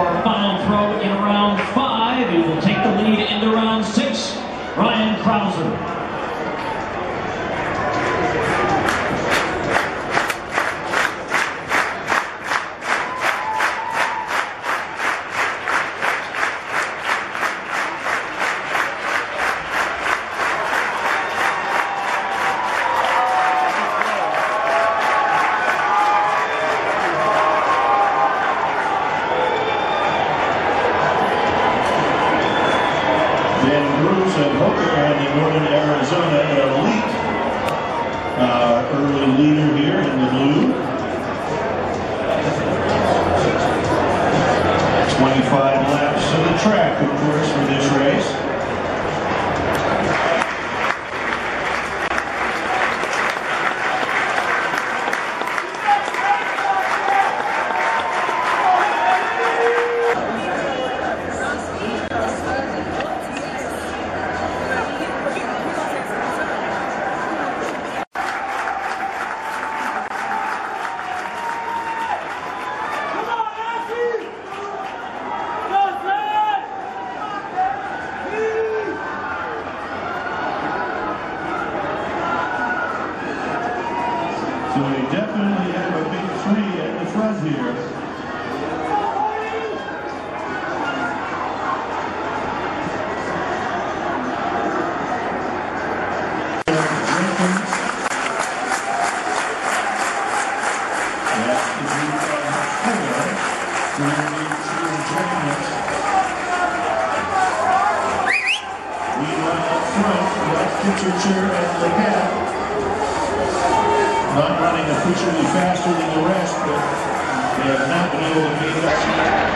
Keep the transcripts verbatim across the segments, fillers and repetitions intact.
our final throw in round five. He will take the lead into round six. Ryan Krauser. And Hooker out in northern Arizona, an elite uh, early leader here in the blue. twenty-five laps of the track, of course, for this race. So we definitely have a big three at the front here. Not running officially faster than the rest, but they have not been able to meet that.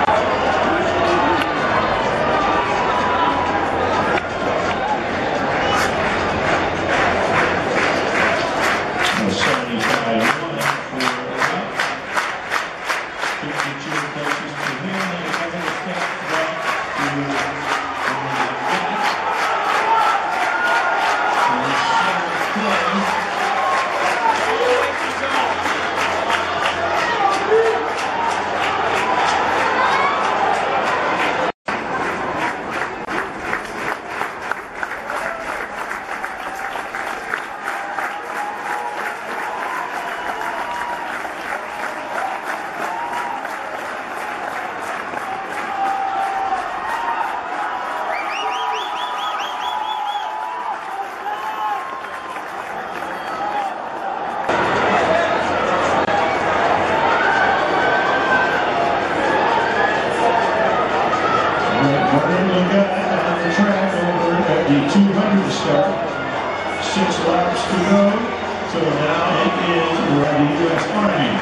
two hundred start, six laps to go, so now it is the U S Army.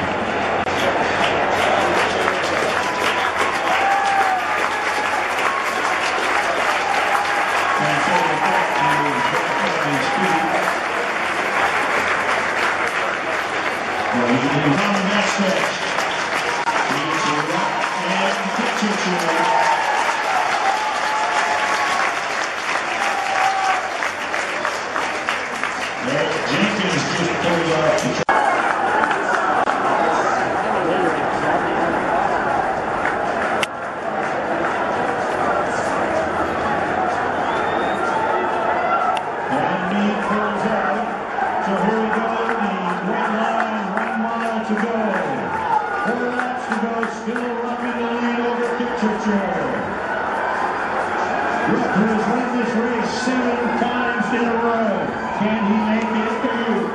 And so well, he's on the next stretch. He's a rock and picture. Jenkins just pulled off the track. And he pulls out. So here we go, the red line, one mile to go. Four laps to go, still Rupp in the lead over Picture. Rupp, who has won this race seven times in a row. Can he make it through?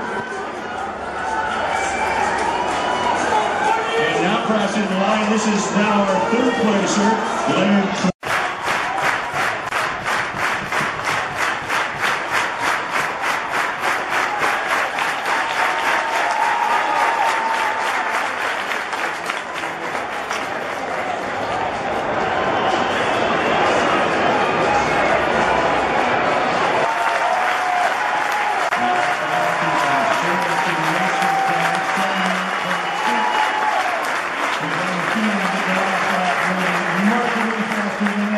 And now crossing the line, this is now our third placer, Galen. Thank you.